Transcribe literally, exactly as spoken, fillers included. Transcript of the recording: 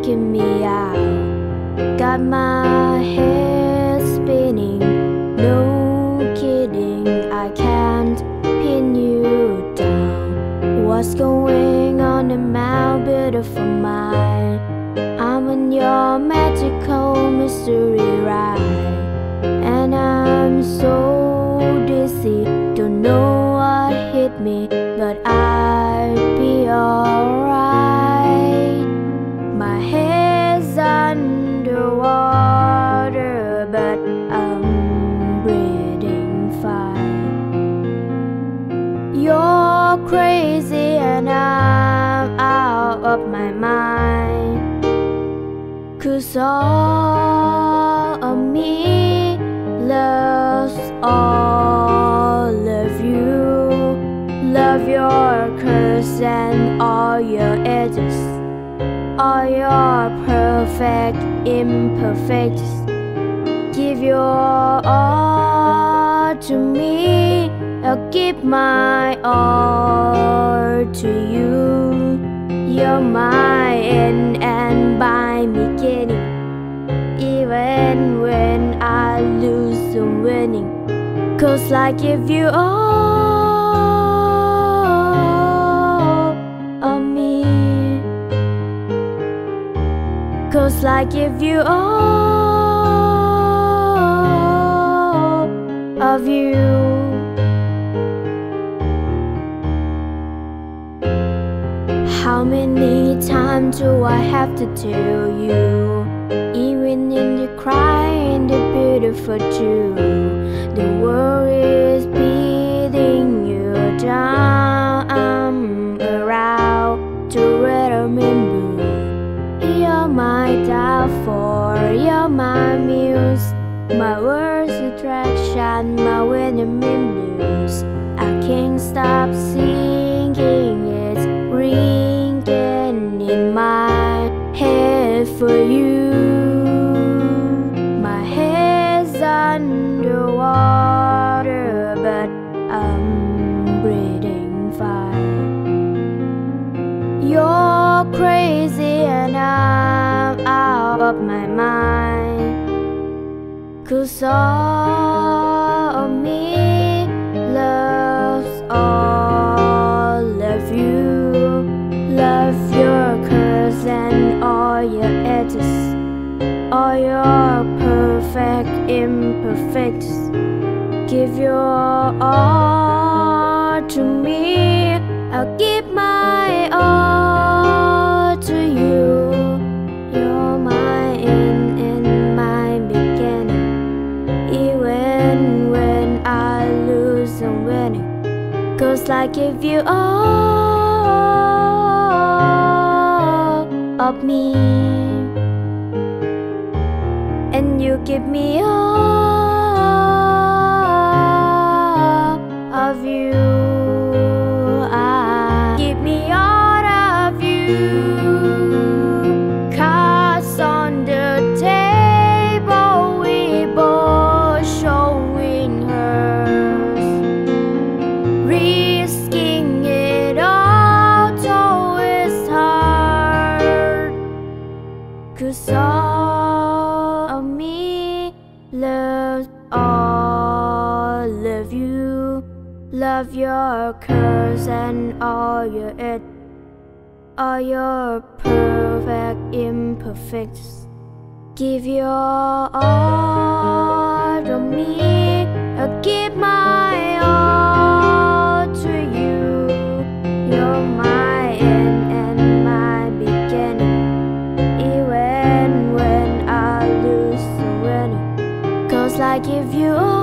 taking me out. Got my head spinning, no kidding, I can't pin you down. What's going on in my beautiful mind? I'm on your magical mystery ride, and I'm so dizzy, don't know what hit me, but I'll be alright. My head's underwater, but I'm breathing fine. You're crazy and I'm out of my mind, 'cause all of me loves all of you. Love your curves and all your edges, all your perfect imperfects. Give your all to me, I'll give my all to you. You're my end and my beginning, even when I lose I'm winning. 'Cause I give you all of me, 'cause I give you all of you. How many times do I have to tell you, even in the crying, the beautiful too, the world is beating you down. I'm around to remember. You're my downfall, you're my muse, my worst attraction, my winning blues. I can't stop singing, it's ringing in my head for you. My head's underwater, but I'm breathing fine. You're crazy and I'm out of my mind, 'cause all of me loves all of you. Love your curves and all your edges, all your perfect imperfects. Give your all to me, I'll give my all to you. You're my end and my beginning, even when I lose I'm winning. 'Cause I give you all of me, and you give me all of you. I give me all of you. Cards on the table, we both showing hers, risking it all, though it's hard. 'Cause all of me loves all of you. Love your curves and all your ed, all your perfect imperfects. Give your all to me, I'll give my all to you. You're my end and my beginning, even when I lose the winning. 'Cause I give you all